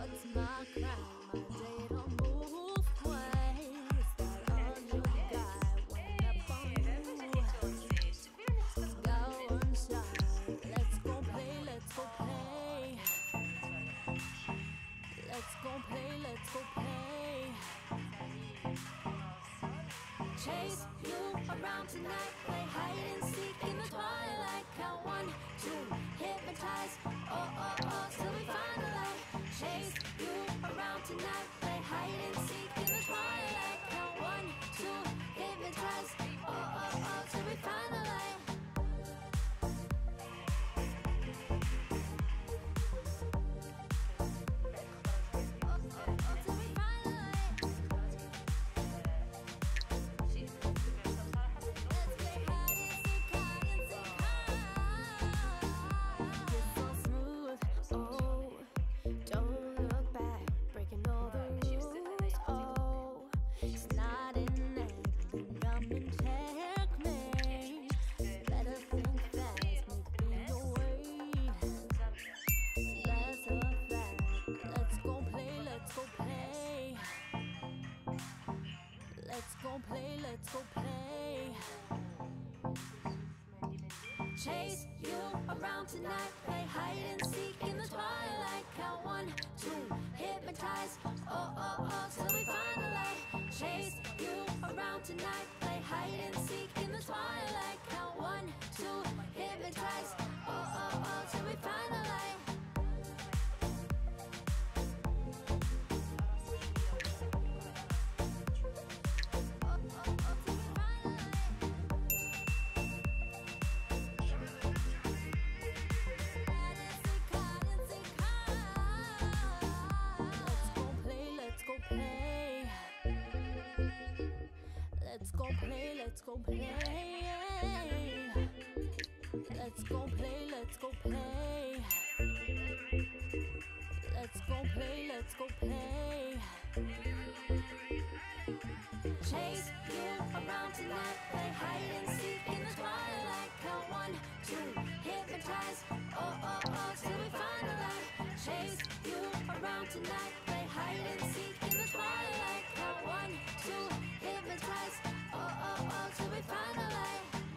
What's my crime? My day don't move away. Is that all you got? When up on you, go on shine. Let's go play, let's go play. Let's go play, let's go play. Chase you around tonight, play hide and seek in the twilight. Count 1, 2, hypnotize, oh oh oh, till we find the light. Chase you around tonight, play hide and seek in the twilight. Count 1, 2, hypnotize, oh oh oh, till we find the light. Let's go play, let's go play. Chase you around tonight, play hide and seek in the twilight. Count 1, 2, hypnotize, oh oh oh, till we find the light. Chase you around tonight, play hide and seek in the twilight. Count 1, 2, hypnotize, oh oh oh, till we find the light. Let's go play, let's go play. Let's go play, let's go play. Let's go play, let's go play. Chase you around tonight, play hide and seek in the twilight. Count 1, 2, hypnotize, oh oh oh, till we find the light. Chase you around tonight, play hide and seek in the twilight. Count 1, 2, hypnotize, oh oh oh, till we find the light.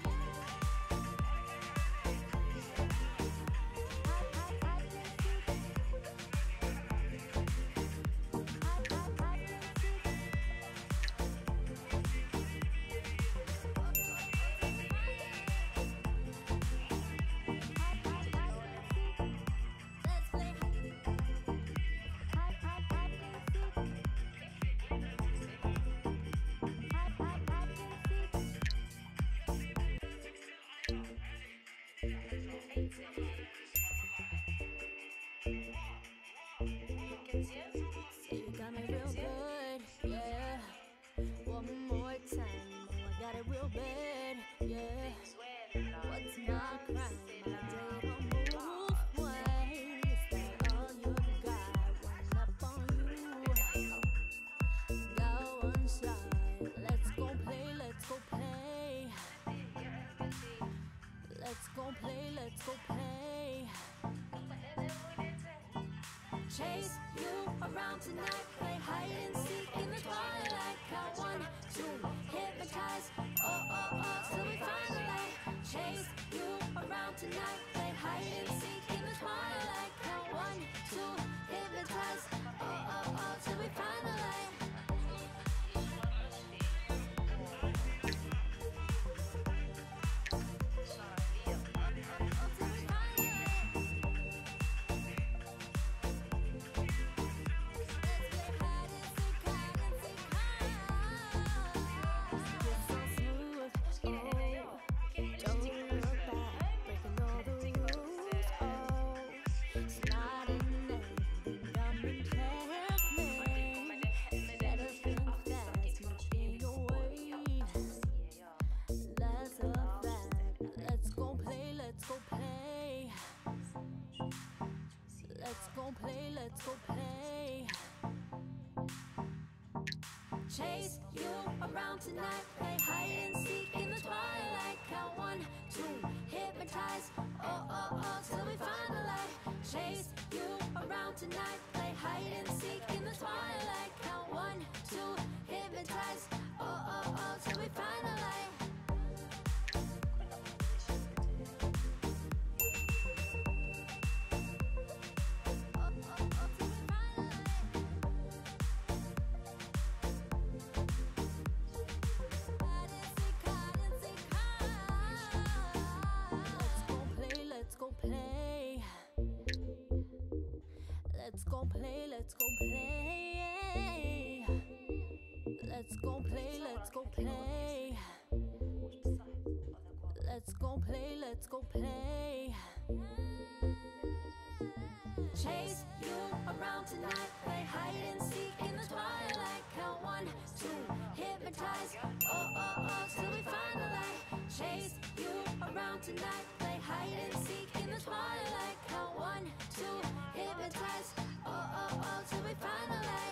You got me real good, yeah. One more time, you know I got it real bad, yeah. What's my crime? My day don't move away. Is that all you got? When up on you, go on shine. Let's go play, let's go play. Let's go play, let's go play. Chase you around tonight, play hide and seek in the twilight. Count 1, 2, hypnotize, oh oh oh, till we find the light. Chase you around tonight, play hide and seek in the twilight. Count 1, 2, hypnotize, oh oh oh, till we find the light. Let's go play, let's go play. chase you around tonight. Play hide and seek in the twilight. Count 1, 2, hypnotize. Oh, oh, oh, till we find the light. Chase you around tonight. Play hide and seek in the twilight. Count 1, 2, hypnotize. Oh, oh, oh, till we find the light. Let's go play, let's go play. Let's go play, let's go play. Let's go play, let's go play. Chase you around tonight. Play hide and seek in the twilight. Count 1, 2, hypnotize. Oh, oh, oh, till we find the light. Chase you around tonight. Play hide and seek in the twilight. Count 1, 2, hypnotize. Oh, oh, oh, till we find the light.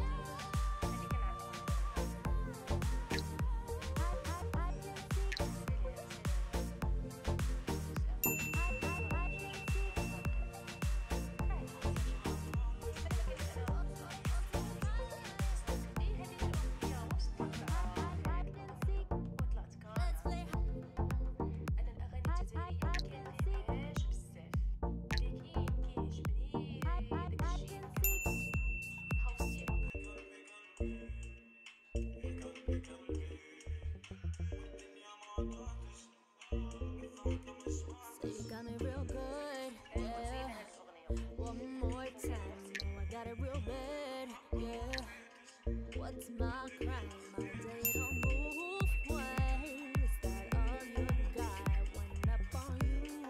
Say you got me real good, yeah. One more time, oh, I got it real bad, yeah. What's my crime? My day don't move. Why is that all you got? Went up on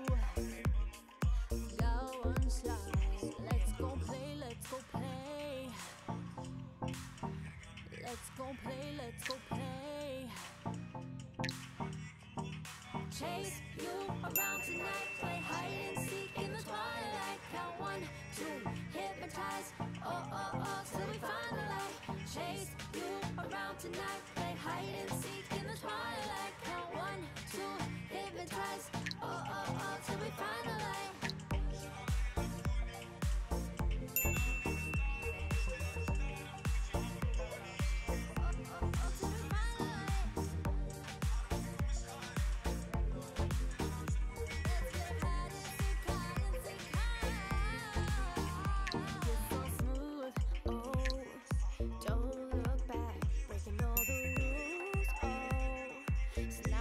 you. Got one shot. Let's go play, let's go play. Let's go play, let's go play. Chase you around tonight. Play hide and seek in the twilight. Count 1, 2, hypnotize. Oh, oh, oh, till we find the light. Chase you around tonight. Play hide and seek in the twilight. Count 1, 2, hypnotize. Oh, oh, oh, till we find the light. Snap